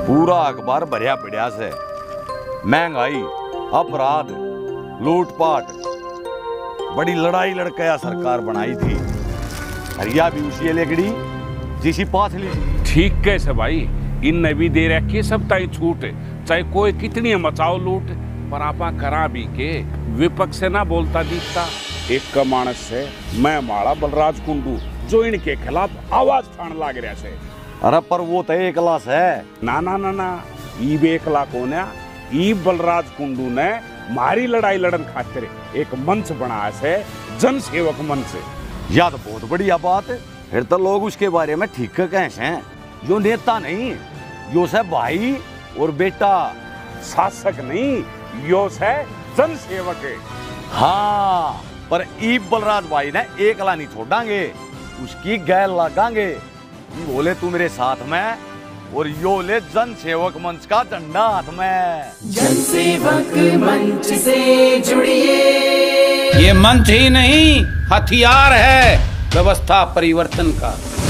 पूरा अखबार भरिया पड़िया से महंगाई, अपराध, लूटपाट, बड़ी लड़ाई लड़कया सरकार बनाई थी। हरिया भी उसी लेगड़ी जिसी पाथली। ठीक कैसे भाई, इन भी दे रखी सब ताई छूट, चाहे कोई कितनी मचाओ लूट, पर आपा करा भी के विपक्ष से ना बोलता दिखता। एक का मानस से मैं माड़ा बलराज कुंडू जो इनके खिलाफ आवाज ठान लाग रहा से। अरे पर वो तो एक लाश है। ना ना ना ना, ईब एक लाख होना। ई बलराज कुंडू ने मारी लड़ाई लड़न खातिर एक मंच बनाया से, जन सेवक मंच। याद बहुत बढ़िया बात है। फिर तो लोग उसके बारे में ठीक कैसे हैं। जो नेता नहीं, यो से भाई और बेटा। शासक नहीं, यो से जन सेवक है। हाँ, पर ई बलराज भाई ने एकला नहीं छोड़ांगे, उसकी गैल लगांगे। बोले तू मेरे साथ में, और यो ले जन सेवक मंच का झंडा हाथ में। जन सेवक मंच से जुड़िए। ये मंच ही नहीं, हथियार है व्यवस्था परिवर्तन का।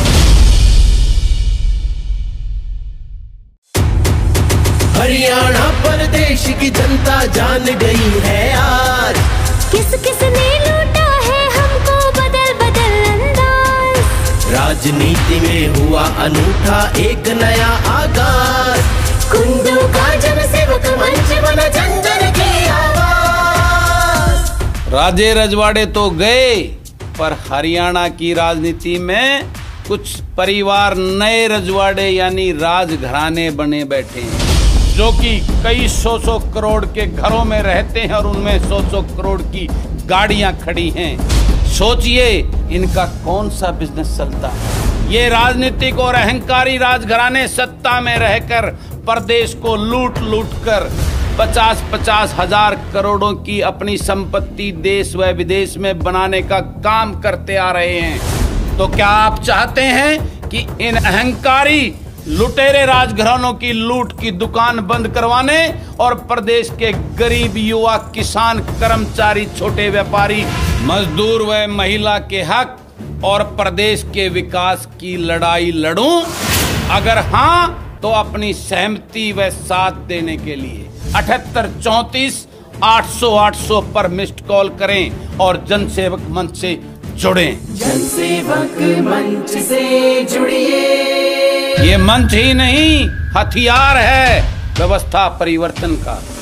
हरियाणा प्रदेश की जनता जान गई है आज, किस किस ने लूटा है हमको बदल बदल अंदाज। राजनीति में हुआ अनूठा एक नया आगाज, कुंडू का जन सेवक मंच बना जन जन की आवाज। राजे रजवाड़े तो गए, पर हरियाणा की राजनीति में कुछ परिवार नए रजवाड़े यानी राजघराने बने बैठे हैं, जो कि कई सौ करोड़ के घरों में रहते हैं और उनमें 100 करोड़ की गाड़ियां खड़ी हैं। सोचिए इनका कौन सा बिजनेस चलता है। ये राजनीतिक और अहंकारी राजघराने सत्ता में रहकर प्रदेश को लूट लूट कर 50-50 हजार करोड़ों की अपनी संपत्ति देश व विदेश में बनाने का काम करते आ रहे हैं। तो क्या आप चाहते हैं कि इन अहंकारी लुटेरे राजघरानों की लूट की दुकान बंद करवाने और प्रदेश के गरीब युवा, किसान, कर्मचारी, छोटे व्यापारी, मजदूर व महिला के हक और प्रदेश के विकास की लड़ाई लड़ूं? अगर हाँ, तो अपनी सहमति व साथ देने के लिए 7834 800 800 पर मिस्ड कॉल करें और जनसेवक मंच से जुड़ें। जनसेवक मंच से जुड़िए। ये मंच ही नहीं, हथियार है व्यवस्था परिवर्तन का।